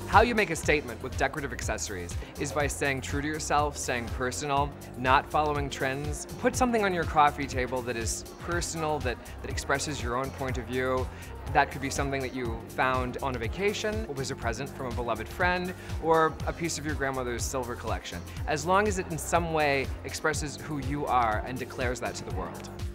How you make a statement with decorative accessories is by staying true to yourself, staying personal, not following trends. Put something on your coffee table that is personal, that expresses your own point of view. That could be something that you found on a vacation, or was a present from a beloved friend, or a piece of your grandmother's silver collection. As long as it in some way expresses who you are and declares that to the world.